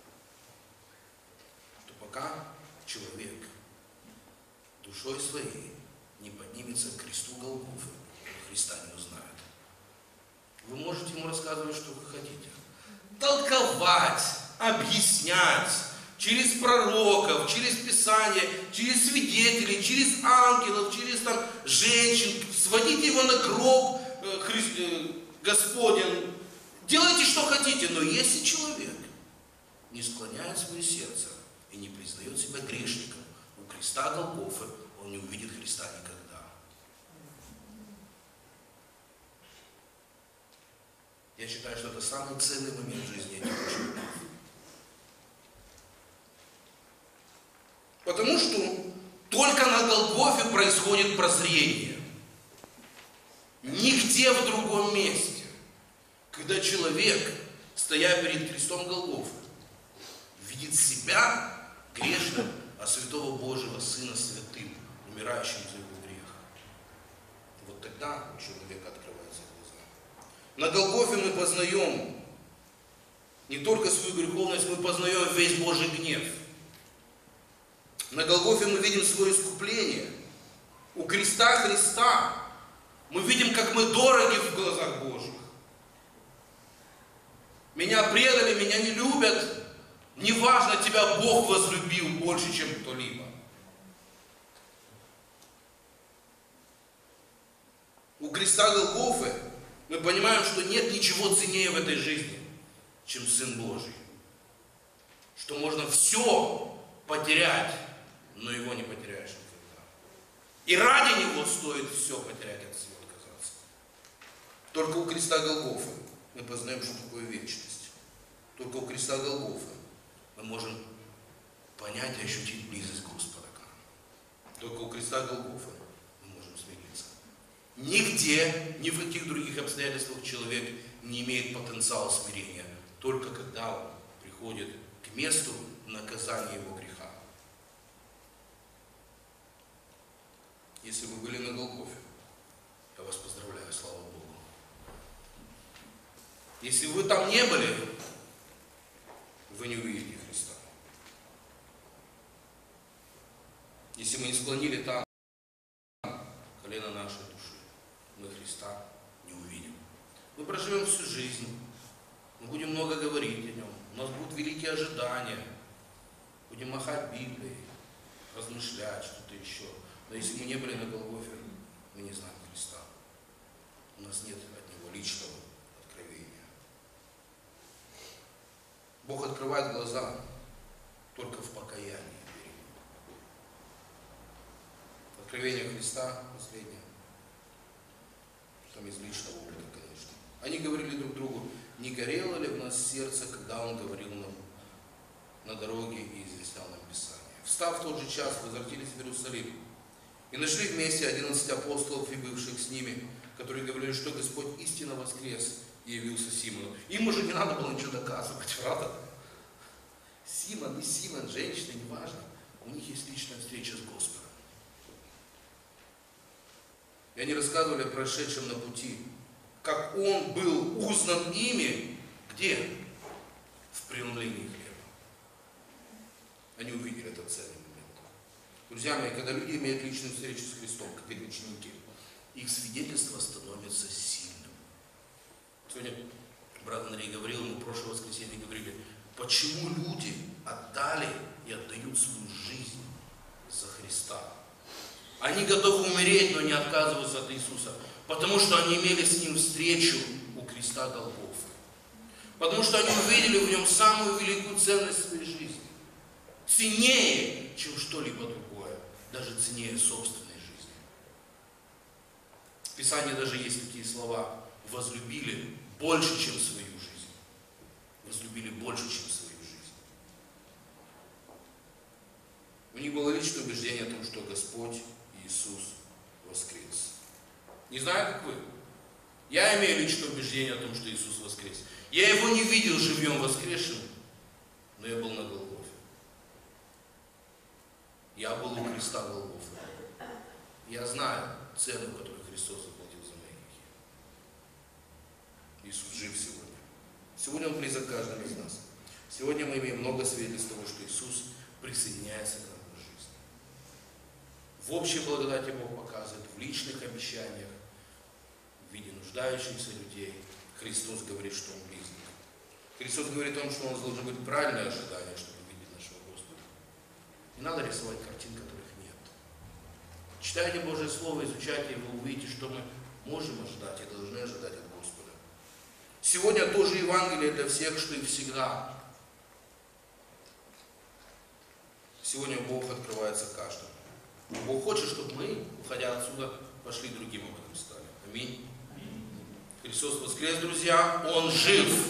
Speaker 1: Что пока человек душой своей не поднимется к кресту Голгофы, Христа не узнает. Вы можете ему рассказывать, что вы хотите. Толковать, объяснять, через пророков, через Писание, через свидетелей, через ангелов, через там, женщин, сводите его на гроб э, Хри... э, Господень. Делайте, что хотите, но если человек не склоняет свое сердце и не признает себя грешником, у креста Голгофы он не увидит Христа никогда. Я считаю, что это самый ценный момент в жизни этих учеников. Потому что только на Голгофе происходит прозрение. Нигде в другом месте. Когда человек, стоя перед крестом Голгофы, видит себя грешным, а святого Божьего Сына святым, умирающим за его грех. Вот тогда у человека открываются глаза. На Голгофе мы познаем не только свою греховность, мы познаем весь Божий гнев. На Голгофе мы видим свое искупление. У креста Христа мы видим, как мы дороги в глазах Божьих. Меня предали, меня не любят. Неважно, тебя Бог возлюбил больше, чем кто-либо. У креста Голгофы мы понимаем, что нет ничего ценнее в этой жизни, чем Сын Божий. Что можно все потерять, но его не потеряешь никогда. И ради него стоит все потерять, от всего отказаться. Только у креста Голгофы мы познаем, что такое вечность. Только у креста Голгофы мы можем понять и ощутить близость Господа к нам. Только у креста Голгофы мы можем смириться. Нигде, ни в каких других обстоятельствах человек не имеет потенциала смирения. Только когда он приходит к месту наказания его греха. Если вы были на Голгофе, Если вы там не были, вы не увидите Христа. Если мы не склонили там колено нашей души, мы Христа не увидим. Мы проживем всю жизнь, мы будем много говорить о Нем, у нас будут великие ожидания, будем махать Библией, размышлять, что-то еще. Но если мы не были на Голгофе, мы не знаем Христа. У нас нет от Него личного откровения. Бог открывает глаза только в покаянии. Откровение Христа последнее. Там из личного опыта, конечно. Они говорили друг другу, не горело ли в нас сердце, когда Он говорил нам на дороге и изъяснял нам Писание. Встав в тот же час, возвратились в Иерусалим и нашли вместе одиннадцать апостолов и бывших с ними, которые говорили, что Господь истинно воскрес и явился Симону. Им уже не надо было ничего доказывать, правда? Симон и Симон, женщина, неважно, у них есть личная встреча с Господом. И они рассказывали о прошедшем на пути, как Он был узнан ими, где? В преломлении хлеба. Они увидели этот ценный момент. Друзья мои, когда люди имеют личную встречу с Христом, как и ученики, их свидетельство становится сильным. Сегодня брат Андрей говорил, мы в прошлое воскресенье говорили, почему люди отдали и отдают свою жизнь за Христа. Они готовы умереть, но не отказываются от Иисуса, потому что они имели с Ним встречу у креста Голгофы. Потому что они увидели в Нем самую великую ценность своей жизни. Ценнее, чем что-либо другое, даже ценнее собственной жизни. В Писании даже есть такие слова: возлюбили больше, чем свою жизнь. Возлюбили больше, чем свою жизнь. У них было личное убеждение о том, что Господь Иисус воскрес. Не знаю, как вы. Я имею личное убеждение о том, что Иисус воскрес. Я Его не видел живьем воскресшим, но я был на Голгофе. Я был у креста Голгофы. Я знаю цену, которую Христос заплатил за мои грехи. Иисус жив сегодня. Сегодня Он близок каждому из нас. Сегодня мы имеем много свидетельств того, что Иисус присоединяется к нам в жизни. В общей благодати Бог показывает, в личных обещаниях, в виде нуждающихся людей. Христос говорит, что Он близок. Христос говорит о том, что у нас должно быть правильное ожидание, чтобы видеть нашего Господа. Не надо рисовать картин, которых нет. Читайте Божье Слово, изучайте его, увидите, что мы можем ожидать и должны ожидать от Господа. Сегодня тоже Евангелие для всех, что и всегда. Сегодня Бог открывается каждому. Бог хочет, чтобы мы, уходя отсюда, пошли другим об этом стали. Аминь. Христос воскрес, друзья, Он жив.